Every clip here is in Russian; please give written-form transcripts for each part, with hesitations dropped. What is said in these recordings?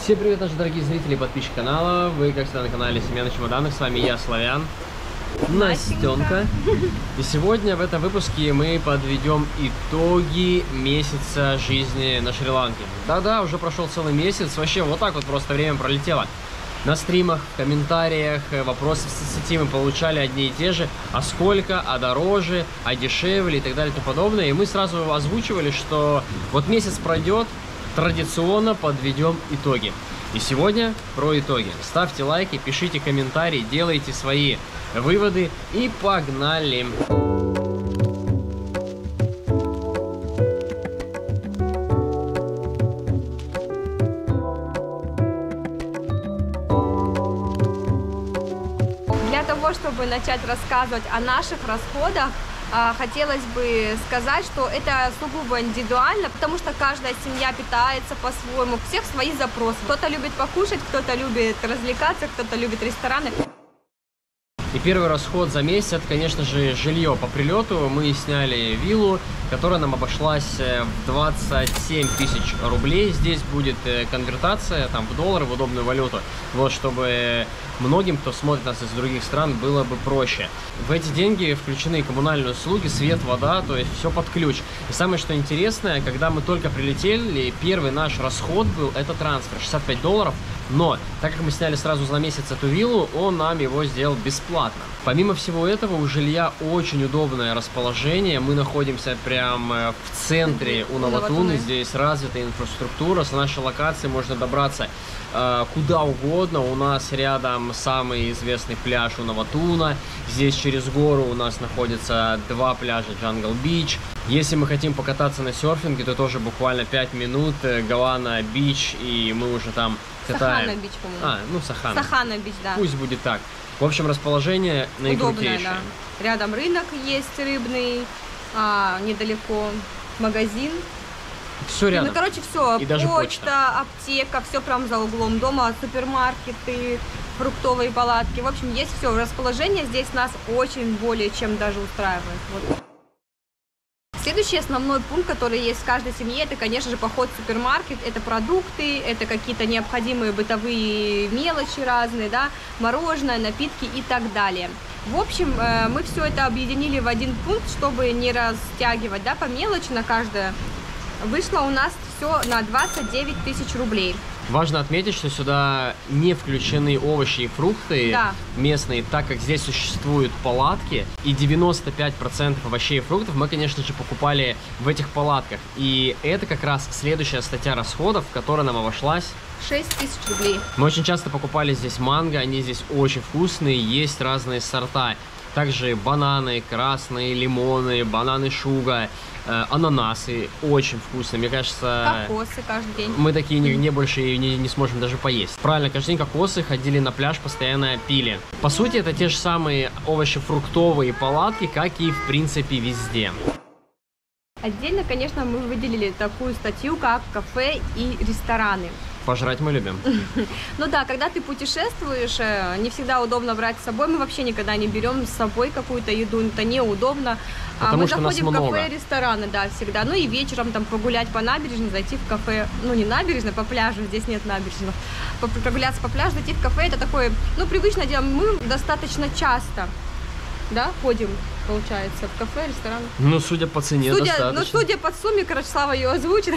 Всем привет, наши дорогие зрители и подписчики канала. Вы, как всегда, на канале Семья на чемоданах. С вами я, Славян, Настенька. И сегодня в этом выпуске мы подведем итоги месяца жизни на Шри-Ланке. Да-да, уже прошел целый месяц. Вообще, вот так вот просто время пролетело. На стримах, в комментариях, вопросы в соцсети мы получали одни и те же. А сколько, а дороже, а дешевле и так далее и тому подобное. И мы сразу озвучивали, что вот месяц пройдет, традиционно подведем итоги. И сегодня про итоги. Ставьте лайки, пишите комментарии, делайте свои выводы и погнали! Для того, чтобы начать рассказывать о наших расходах, хотелось бы сказать, что это сугубо индивидуально, потому что каждая семья питается по-своему, у всех свои запросы. Кто-то любит покушать, кто-то любит развлекаться, кто-то любит рестораны. И первый расход за месяц, это, конечно же, жилье. По прилету мы сняли виллу, которая нам обошлась в 27 тысяч рублей. Здесь будет конвертация там, в доллары, в удобную валюту. Вот, чтобы многим, кто смотрит нас из других стран, было бы проще. В эти деньги включены коммунальные услуги, свет, вода, то есть все под ключ. И самое, что интересное, когда мы только прилетели, первый наш расход был, это трансфер, 65 долларов. Но, так как мы сняли сразу за месяц эту виллу, он нам его сделал бесплатно. Помимо всего этого, у жилья очень удобное расположение. Мы находимся прям в центре Унаватуны. Здесь развитая инфраструктура. С нашей локации можно добраться куда угодно. У нас рядом самый известный пляж Унаватуна. Здесь через гору у нас находятся два пляжа Джангл Бич. Если мы хотим покататься на серфинге, то тоже буквально 5 минут. Галана Бич, и мы уже там катаем. Сахана Бич, по-моему. Сахана. Сахана Бич, да. Пусть будет так. В общем, расположение наикрутейшее. Удобное, да. Рядом рынок есть рыбный, недалеко магазин. Все рядом. Ну, короче, все. И даже почта, аптека, все прям за углом дома, супермаркеты, фруктовые палатки. В общем, есть все. Расположение здесь нас очень более чем даже устраивает. Вот. Следующий основной пункт, который есть в каждой семье, это, конечно же, поход в супермаркет. Это продукты, это какие-то необходимые бытовые мелочи разные, да, мороженое, напитки и так далее. В общем, мы все это объединили в один пункт, чтобы не растягивать, да, по мелочи на каждое. Вышло у нас все на 29 тысяч рублей. Важно отметить, что сюда не включены овощи и фрукты местные, так как здесь существуют палатки, и 95% овощей и фруктов мы, конечно же, покупали в этих палатках. И это как раз следующая статья расходов, которая нам обошлась 6 тысяч рублей. Мы очень часто покупали здесь манго, они здесь очень вкусные, есть разные сорта. Также бананы, красные, лимоны, бананы шуга, ананасы, очень вкусные, мне кажется. Кокосы каждый день. Мы такие не больше не сможем даже поесть. Правильно, каждый день кокосы, ходили на пляж, постоянно пили. По сути, это те же самые овощефруктовые палатки, как и в принципе везде. Отдельно, конечно, мы выделили такую статью, как кафе и рестораны. Пожрать мы любим. Ну да, когда ты путешествуешь, не всегда удобно брать с собой. Мы вообще никогда не берем с собой какую-то еду, это неудобно. Потому мы что заходим в много. кафе и рестораны, да, всегда. Ну и вечером там погулять по набережной, зайти в кафе. Ну не набережной, по пляжу, здесь нет набережных. Прогуляться по пляжу, зайти в кафе, это такое, ну, привычное дело. Мы достаточно часто, да, ходим, получается, в кафе, ресторан. Ну, судя по цене, достаточно. Ну, судя по сумме, короче, Слава ее озвучит.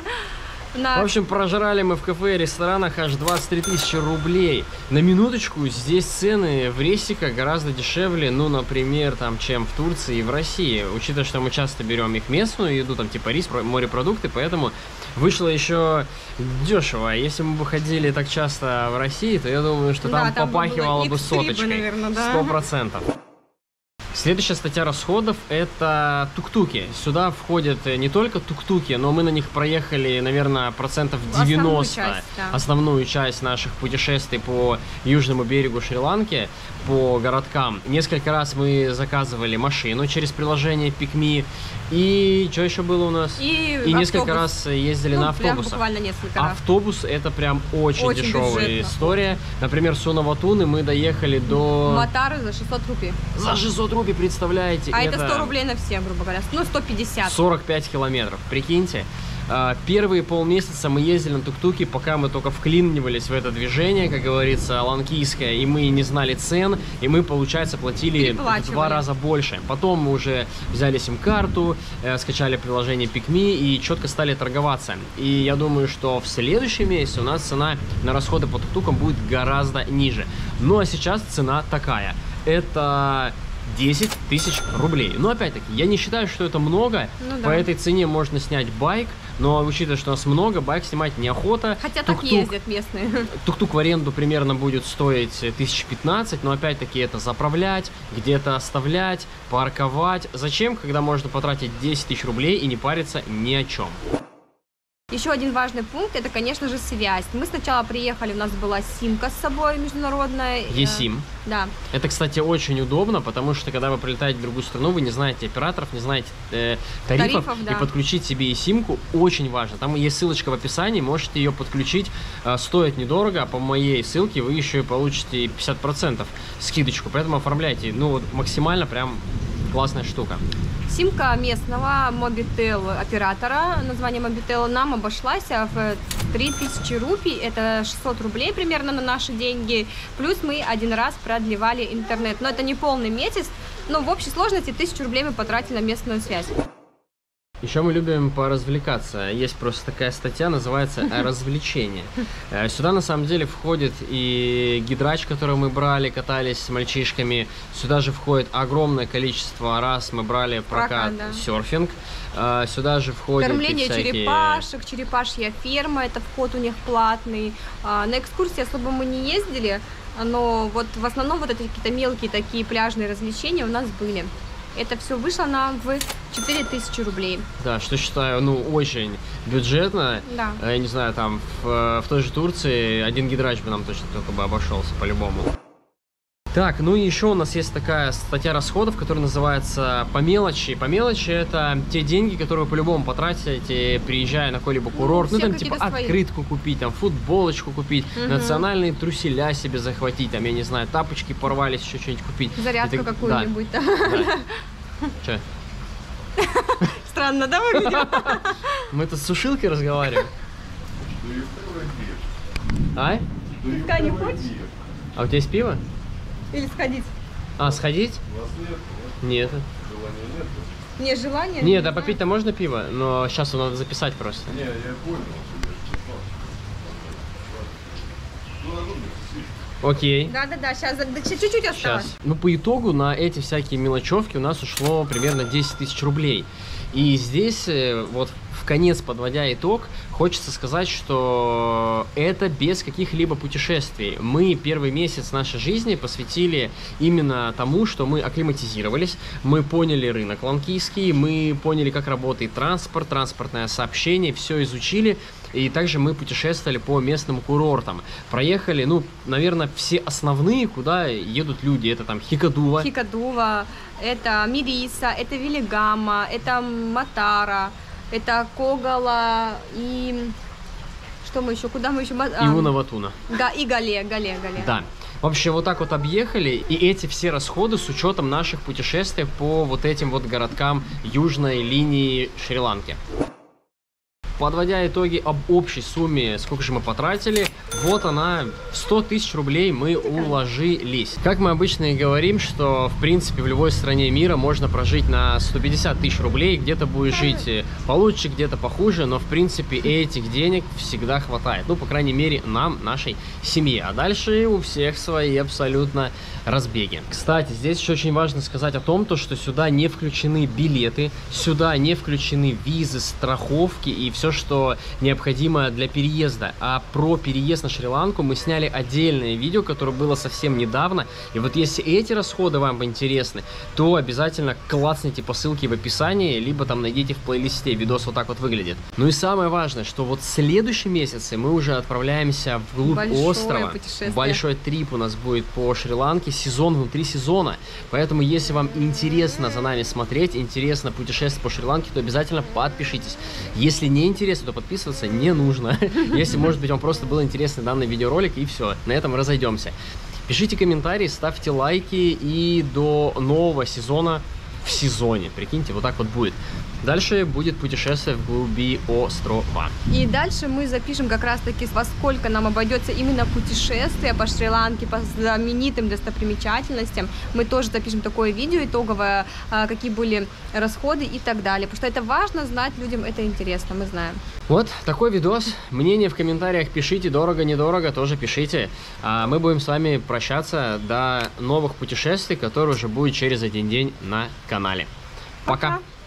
В общем, прожрали мы в кафе и ресторанах аж 23 тысячи рублей. На минуточку, здесь цены в рестиках гораздо дешевле, ну, например, там, чем в Турции и в России. Учитывая, что мы часто берем их местную еду, там, типа рис, морепродукты, поэтому вышло еще дешево. Если мы бы ходили так часто в России, то я думаю, что там попахивало бы соточкой. Наверное, да. 100%. Следующая статья расходов – это тук-туки. Сюда входят не только тук-туки, но мы на них проехали, наверное, процентов 90 основную часть наших путешествий по южному берегу Шри-Ланки, по городкам. Несколько раз мы заказывали машину через приложение Pick.me. И что еще было у нас? И несколько раз ездили на автобусах. Буквально несколько раз. Автобус – это прям очень дешевая история. Например, с Унаватуны мы доехали до... Матары за 600 рупий. За 600 рупий, представляете? А это 100 рублей на всех, грубо говоря. Ну, 150. 45 километров, прикиньте. Первые полмесяца мы ездили на тук-туке, пока мы только вклинивались в это движение, как говорится, ланкийское, и мы не знали цен, и мы, получается, платили в 2 раза больше. Потом мы уже взяли сим-карту, скачали приложение Pick.me и четко стали торговаться. И я думаю, что в следующем месяце у нас цена на расходы по тук-тукам будет гораздо ниже. Ну а сейчас цена такая. Это 10 тысяч рублей. Но опять-таки, я не считаю, что это много. Ну, да. По этой цене можно снять байк. Но учитывая, что у нас много, байк снимать неохота. Хотя так ездят местные. Тук-тук в аренду примерно будет стоить 1015, но опять-таки это заправлять, где-то оставлять, парковать. Зачем, когда можно потратить 10 тысяч рублей и не париться ни о чем? Еще один важный пункт, это, конечно же, связь. Мы сначала приехали, у нас была симка с собой международная. eSIM. Да. Это, кстати, очень удобно, потому что, когда вы прилетаете в другую страну, вы не знаете операторов, не знаете тарифов, да. И подключить себе eSIM-ку очень важно. Там есть ссылочка в описании, можете ее подключить. Стоит недорого, а по моей ссылке вы еще и получите 50% скидочку. Поэтому оформляйте. Ну, максимально прям классная штука. Симка местного Mobitel оператора, название Mobitel, нам обошлась в 3000 рупий, это 600 рублей примерно на наши деньги, плюс мы один раз продлевали интернет, но это не полный месяц, но в общей сложности 1000 рублей мы потратили на местную связь. Еще мы любим поразвлекаться. Есть просто такая статья, называется «Развлечения». Сюда на самом деле входит и гидрач, который мы брали, катались с мальчишками. Сюда же входит огромное количество раз мы брали прокат, да. Серфинг. Сюда же входит кормление всякие... черепашек, черепашья ферма, это вход у них платный. На экскурсии особо мы не ездили, но вот в основном вот эти какие-то мелкие такие пляжные развлечения у нас были. Это все вышло нам в 4000 рублей. Да, что считаю, ну, очень бюджетно. Да. Я не знаю, там, в той же Турции один гидрач бы нам точно только бы обошелся, по-любому. Так, ну и еще у нас есть такая статья расходов, которая называется «По мелочи». По мелочи — это те деньги, которые вы по-любому потратите, приезжая на какой-либо курорт. Ну, там, типа, открытку купить, там, футболочку купить, национальные труселя себе захватить, там, я не знаю, тапочки порвались, еще что-нибудь купить. Зарядку какую-нибудь, да. Че? Странно, да, выглядит? Мы тут с сушилкой разговариваем. А? Пивка не хочешь? А у тебя есть пиво? Или сходить? А, сходить? У вас Нет. нет? Желания нет? Не, желание? Нет, а попить-то можно пиво, но сейчас его надо записать просто. Не, я понял. Окей. Да-да-да, сейчас чуть-чуть осталось. Сейчас. Ну, по итогу на эти всякие мелочевки у нас ушло примерно 10 тысяч рублей. И здесь, вот в конец подводя итог, хочется сказать, что это без каких-либо путешествий. Мы первый месяц нашей жизни посвятили именно тому, что мы акклиматизировались, мы поняли рынок ланкийский, мы поняли, как работает транспорт, транспортное сообщение, все изучили. И также мы путешествовали по местным курортам. Проехали, ну, наверное, все основные, куда едут люди. Это там Хикадува. Хикадува, это Мириса, это Велигама, это Матара, это Когала и... Что мы еще? Куда мы еще? И Унаватуна. Да, и Гале. Да. Вообще вот так вот объехали, и эти все расходы с учетом наших путешествий по вот этим вот городкам южной линии Шри-Ланки. Подводя итоги об общей сумме, сколько же мы потратили, вот она, 100 тысяч рублей мы уложились. Как мы обычно и говорим, что в принципе в любой стране мира можно прожить на 150 тысяч рублей, где-то будет жить получше, где-то похуже, но в принципе этих денег всегда хватает. Ну, по крайней мере, нам, нашей семье. А дальше у всех свои абсолютно разбеги. Кстати, здесь еще очень важно сказать о том, что сюда не включены билеты, сюда не включены визы, страховки и все, что необходимо для переезда. А про переезд на Шри-Ланку мы сняли отдельное видео, которое было совсем недавно. И вот если эти расходы вам интересны, то обязательно клацните по ссылке в описании, либо там найдите в плейлисте. Видос вот так вот выглядит. Ну и самое важное, что вот в следующем месяце мы уже отправляемся вглубь острова. Большой трип у нас будет по Шри-Ланке, сезон внутри сезона. Поэтому, если вам интересно за нами смотреть, интересно путешествовать по Шри-Ланке, то обязательно подпишитесь. Если не интересно, то подписываться не нужно. Если, может быть, вам просто был интересный данный видеоролик, и все, на этом разойдемся. Пишите комментарии, ставьте лайки, и до нового сезона в сезоне. Прикиньте, вот так вот будет. Дальше будет путешествие вглуби острова. И дальше мы запишем как раз-таки, во сколько нам обойдется именно путешествие по Шри-Ланке, по знаменитым достопримечательностям. Мы тоже запишем такое видео итоговое, какие были расходы и так далее. Потому что это важно знать, людям это интересно, мы знаем. Вот такой видос. Мнение в комментариях пишите, дорого-недорого, тоже пишите. А мы будем с вами прощаться до новых путешествий, которые уже будут через один день на канале. Пока!